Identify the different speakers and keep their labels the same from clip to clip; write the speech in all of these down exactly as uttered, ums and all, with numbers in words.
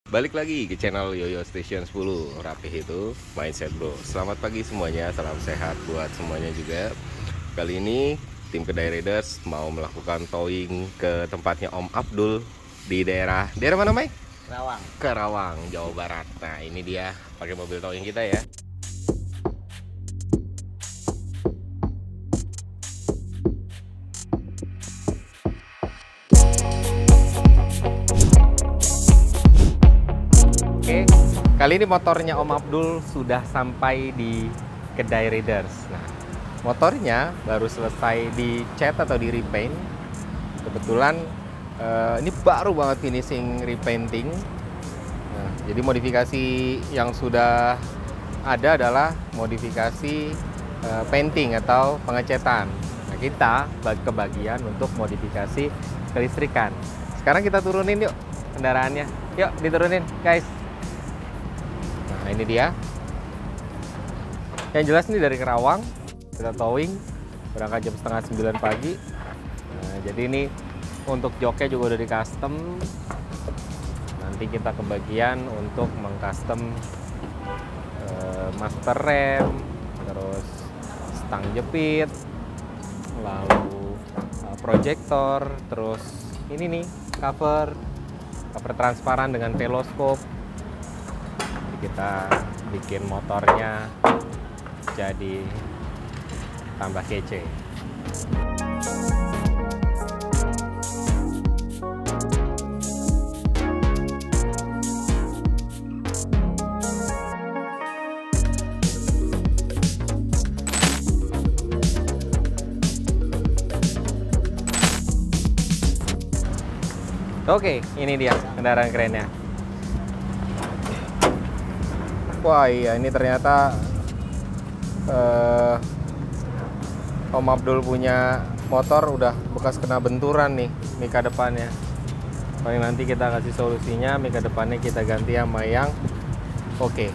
Speaker 1: Balik lagi ke channel Yoyo Station sepuluh, rapih itu mindset bro. Selamat pagi semuanya, salam sehat buat semuanya juga. Kali ini tim Kedai Raiders mau melakukan towing ke tempatnya Om Abdul di daerah daerah mana, Mai?
Speaker 2: Kerawang.
Speaker 1: Kerawang, Jawa Barat. Nah ini dia pakai mobil towing kita ya. Oke, kali ini motornya Om Abdul sudah sampai di Kedai Raiders. Nah, motornya baru selesai dicat atau di repaint. Kebetulan eh, ini baru banget finishing repainting. Nah, jadi modifikasi yang sudah ada adalah modifikasi eh, painting atau pengecetan. Nah, kita bagi kebagian untuk modifikasi kelistrikan. Sekarang kita turunin yuk kendaraannya. Yuk diturunin, guys. Nah ini dia. Yang jelas ini dari Kerawang, kita towing, berangkat jam setengah sembilan pagi. Nah, jadi ini untuk joknya juga udah di custom. Nanti kita kebagian untuk mengcustom eh, master rem, terus stang jepit, lalu eh, proyektor, terus ini nih cover, cover transparan dengan teleskop. Kita bikin motornya jadi tambah kece. Oke, ini dia kendaraan kerennya. Wah iya, ini ternyata uh, Om Abdul punya motor udah bekas kena benturan nih mika depannya. Paling nanti kita kasih solusinya, mika depannya kita ganti sama yang oke. Okay.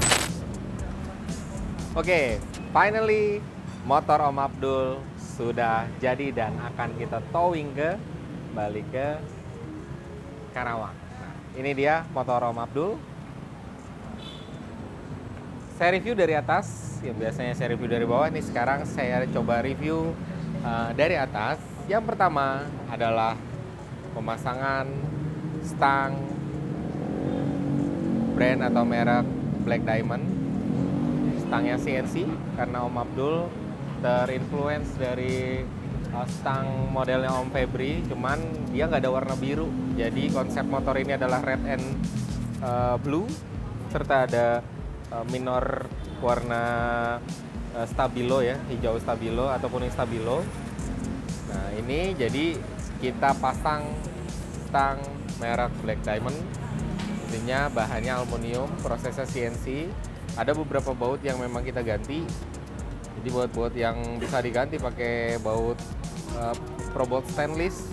Speaker 1: Oke, okay, finally motor Om Abdul sudah jadi dan akan kita towing ke balik ke Karawang. Nah, ini dia motor Om Abdul. Saya review dari atas, yang biasanya saya review dari bawah. Nih sekarang saya coba review uh, dari atas. Yang pertama adalah pemasangan stang brand atau merek Black Diamond. Stangnya C N C karena Om Abdul terinfluence dari uh, stang modelnya Om Febri, cuman dia nggak ada warna biru. Jadi konsep motor ini adalah red and uh, blue, serta ada minor warna uh, stabilo ya, hijau stabilo atau kuning stabilo. Nah ini jadi kita pasang stang merek Black Diamond, intinya bahannya aluminium, prosesnya C N C. Ada beberapa baut yang memang kita ganti, jadi baut-baut yang bisa diganti pakai baut uh, Probolt stainless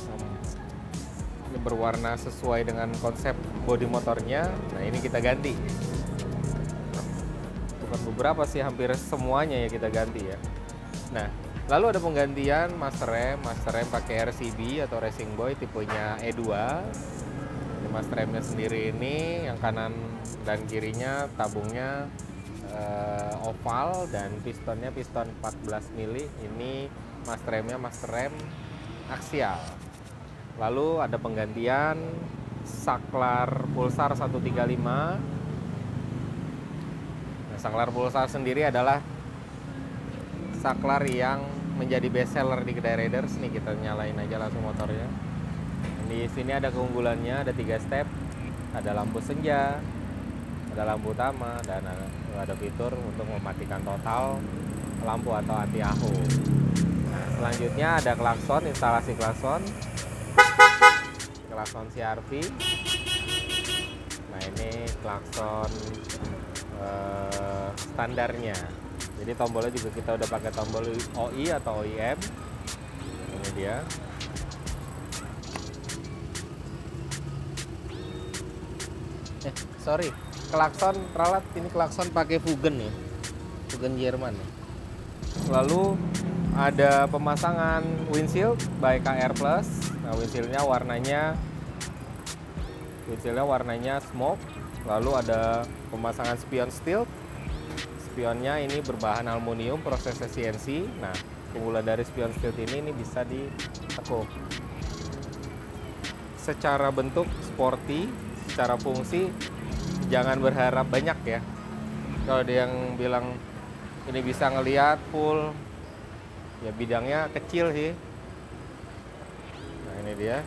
Speaker 1: um, berwarna sesuai dengan konsep bodi motornya. Nah ini kita ganti. Beberapa sih, hampir semuanya ya kita ganti ya. Nah, lalu ada penggantian master rem, master rem pakai R C B atau Racing Boy tipenya E dua. Ini master remnya sendiri ini, yang kanan dan kirinya tabungnya uh, oval dan pistonnya piston empat belas mili. Ini master remnya master rem aksial. Lalu ada penggantian saklar pulsar seratus tiga puluh lima. Saklar pulsar sendiri adalah saklar yang menjadi best seller di Kedai Raiders. Nih kita nyalain aja langsung motornya. Di sini ada keunggulannya, ada tiga step, ada lampu senja, ada lampu utama, dan ada fitur untuk mematikan total lampu atau anti ahu. Nah, selanjutnya ada klakson, instalasi klakson, klakson C R V. Nah ini klakson Uh, standarnya, jadi tombolnya juga kita udah pakai tombol O I atau O I M. Ini dia. Eh sorry, klakson ralat ini klakson pakai Fugen ya, Fugen Jerman ya. Lalu ada pemasangan windshield by K R Plus. Nah windshieldnya warnanya Windshield-nya warnanya smoke. Lalu ada pemasangan spion steel. Spionnya ini berbahan aluminium, prosesnya C N C. Nah, keunggulan dari spion steel ini ini bisa ditekuk. Secara bentuk sporty, secara fungsi jangan berharap banyak ya. Kalau ada yang bilang ini bisa ngelihat full, ya bidangnya kecil sih. Nah, ini dia.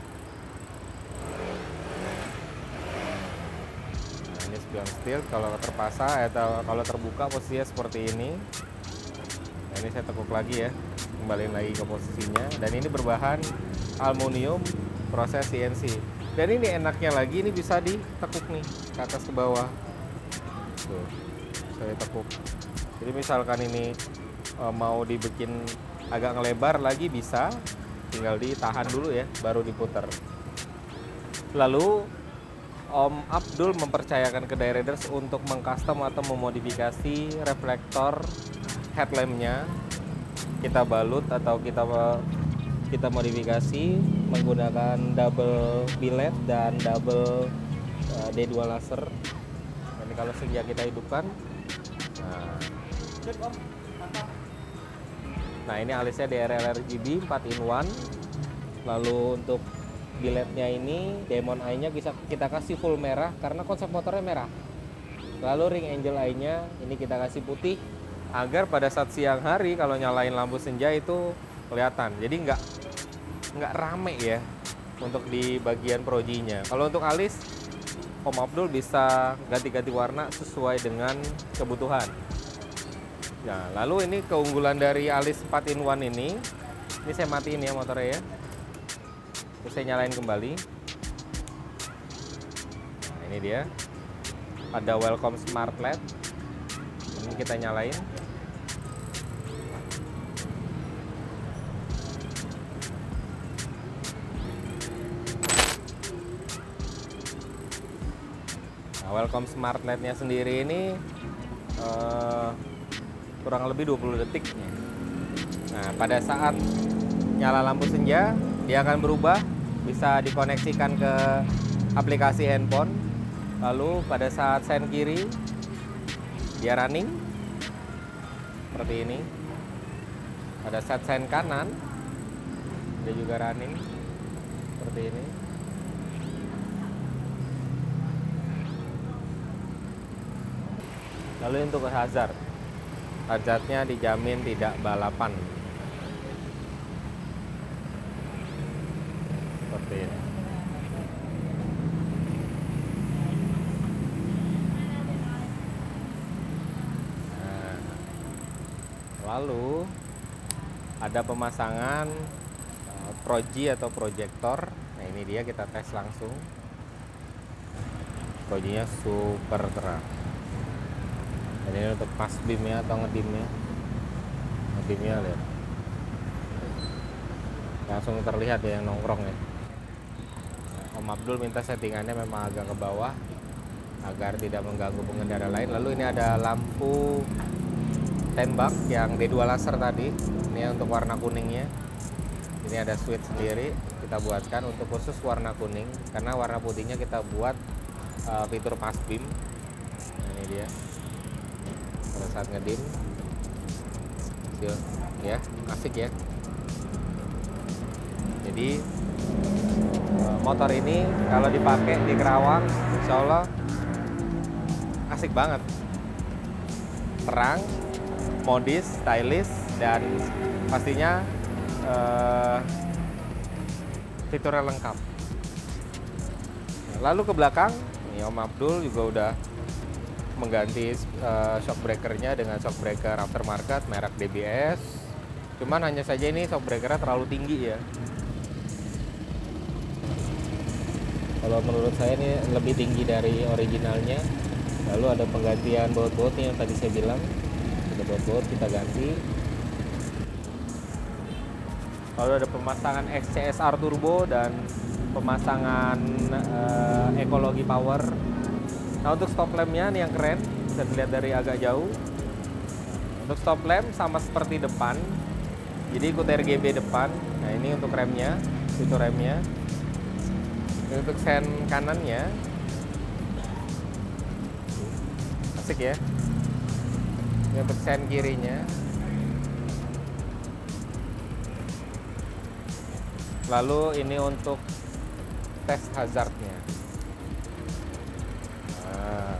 Speaker 1: Nah, ini spion steel kalau terpasang atau kalau terbuka posisinya seperti ini. Nah, ini saya tekuk lagi ya, kembaliin lagi ke posisinya. Dan ini berbahan aluminium, proses C N C. Dan ini enaknya lagi, ini bisa ditekuk nih ke atas ke bawah. Tuh, saya tekuk. Jadi misalkan ini e, mau dibikin agak ngelebar lagi bisa, tinggal ditahan dulu ya, baru diputar. Lalu Om Abdul mempercayakan ke Dairiders untuk mengcustom atau memodifikasi reflektor headlampnya. Kita balut atau kita kita modifikasi menggunakan double billet dan double uh, D dua laser. Nanti kalau senja kita hidupkan, nah, nah ini alisnya D R L R G B empat in one. Lalu untuk billetnya ini Demon Eye-nya bisa kita kasih full merah karena konsep motornya merah. Lalu ring angel eye-nya ini kita kasih putih agar pada saat siang hari kalau nyalain lampu senja itu kelihatan. Jadi nggak nggak rame ya untuk di bagian projinya. Kalau untuk alis, Om Abdul bisa ganti-ganti warna sesuai dengan kebutuhan. Nah, lalu ini keunggulan dari alis empat in one ini. Ini saya matiin ya motornya ya. Terus saya nyalain kembali. Nah, ini dia. Ada welcome smart L E D. Ini kita nyalain. Nah, welcome smart L E D-nya sendiri ini uh, kurang lebih dua puluh detik. Nah, pada saat nyala lampu senja, dia akan berubah, bisa dikoneksikan ke aplikasi handphone. Lalu pada saat sen kiri, dia running seperti ini. Pada saat sen kanan, dia juga running seperti ini. Lalu untuk hazard, hazardnya dijamin tidak balapan. Seperti ini. Nah, lalu ada pemasangan uh, proji atau proyektor. Nah, ini dia, kita tes langsung. Projinya super terang. Dan ini untuk pas beamnya atau ngedimnya. Ngedimnya lihat. Langsung terlihat ya yang nongkrong ya. Om Abdul minta settingannya memang agak ke bawah agar tidak mengganggu pengendara lain. Lalu ini ada lampu tembak yang D dua laser tadi. Ini untuk warna kuningnya. Ini ada switch sendiri kita buatkan untuk khusus warna kuning, karena warna putihnya kita buat uh, fitur pas beam. Nah, ini dia. Pada saat ngedim, ya asik ya. Jadi motor ini kalau dipakai di Kerawang, insya Allah asik banget. Terang, modis, stylish, dan pastinya uh, fiturnya lengkap. Lalu ke belakang, ini Om Abdul juga udah mengganti uh, shock breakernya dengan shock breaker aftermarket merek D B S. Cuman hanya saja ini shock breakernya terlalu tinggi ya. Kalau menurut saya ini lebih tinggi dari originalnya. Lalu ada penggantian baut-bautnya yang tadi saya bilang. Ada baut-baut kita ganti. Lalu ada pemasangan X C S R turbo dan pemasangan uh, ekologi power. Nah, untuk stop lampnya nih yang keren, bisa dilihat dari agak jauh. Untuk stop lamp sama seperti depan, jadi ikut R G B depan. Nah, ini untuk remnya, fitur remnya. Ini untuk sen kanannya, asik ya. Ini untuk sen kirinya. Lalu ini untuk tes hazardnya. Nah.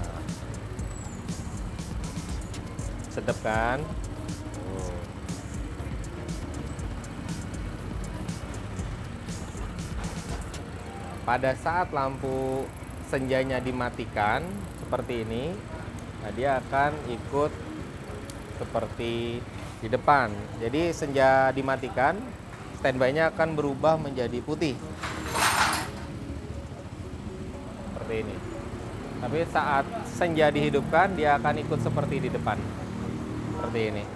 Speaker 1: Sedep kan? Oh. Pada saat lampu senjanya dimatikan seperti ini, nah dia akan ikut seperti di depan. Jadi senja dimatikan, standby-nya akan berubah menjadi putih. Seperti ini. Tapi saat senja dihidupkan, dia akan ikut seperti di depan. Seperti ini.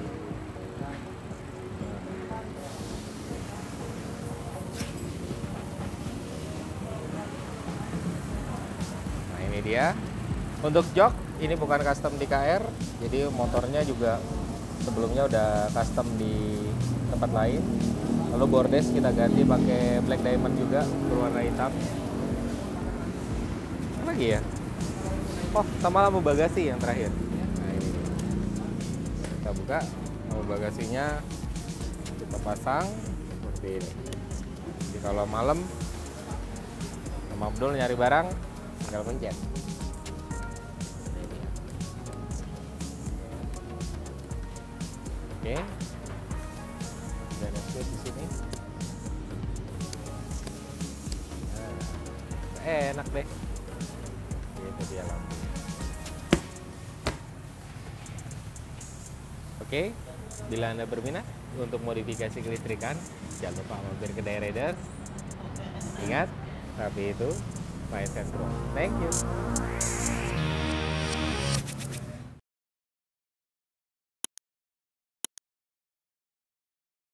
Speaker 1: Nah, ini dia. Untuk jok, ini bukan custom di K R, jadi motornya juga sebelumnya udah custom di tempat lain. Lalu bordes kita ganti pakai black diamond juga berwarna hitam. Apa lagi ya? Oh, sama lampu bagasi yang terakhir. Nah, ini kita buka lampu bagasinya, kita pasang seperti ini. Jadi kalau malam Om Abdul nyari barang, tinggal pencet. Oke, dan switch di sini. Nah, enak deh. Itu dia lampu. Oke, bila Anda berminat untuk modifikasi kelistrikan, jangan lupa mampir ke Day Riders. Ingat, tapi itu my Sentro. Thank you.